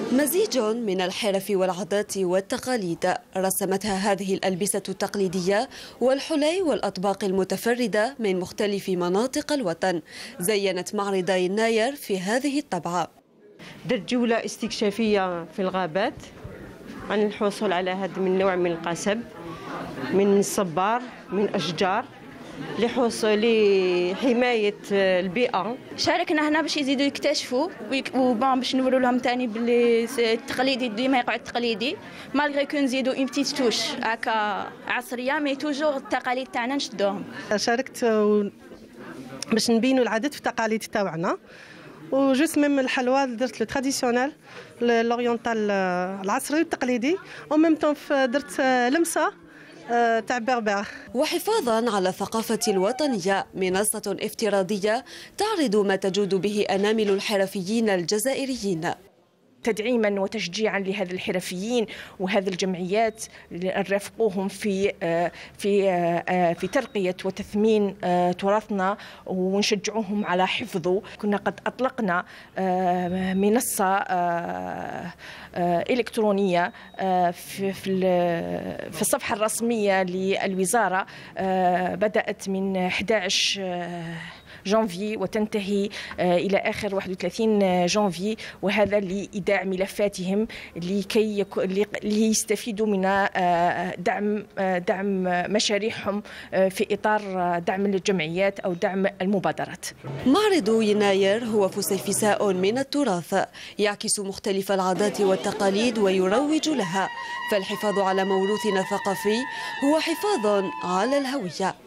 مزيج من الحرف والعادات والتقاليد رسمتها هذه الألبسة التقليدية والحلي والأطباق المتفردة من مختلف مناطق الوطن زينت معرض يناير في هذه الطبعة. درت جولة استكشافية في الغابات عن الحصول على هذا من نوع من القصب من الصبار من أشجار لحماية البيئة. شاركنا هنا باش يزيدوا يكتشفوا باش نوروا لهم ثاني باللي التقليدي ديما يقعد تقليدي مالغري كو نزيدوا اون بتيت توش هكا عصريه مي توجور التقاليد تاعنا نشدوهم. شاركت باش نبينوا العادات والتقاليد تاعنا وجوست ميم الحلوى درت لو تراديسيونيل لورينتال العصري والتقليدي وميم طون درت لمسه تاع بربر. وحفاظا على الثقافة الوطنية منصة افتراضية تعرض ما تجود به أنامل الحرفيين الجزائريين تدعيما وتشجيعا لهذا الحرفيين وهذه الجمعيات نرافقوهم في ترقية وتثمين تراثنا ونشجعوهم على حفظه. كنا قد أطلقنا منصة إلكترونية في الصفحة الرسمية للوزارة بدأت من 11 جانفي وتنتهي إلى آخر 31 جانفي، وهذا لإيداع ملفاتهم لكي يستفيدوا من دعم مشاريعهم في إطار دعم الجمعيات أو دعم المبادرات. معرض يناير هو فسيفساء من التراث يعكس مختلف العادات والتقاليد ويروج لها، فالحفاظ على موروثنا الثقافي هو حفاظ على الهوية.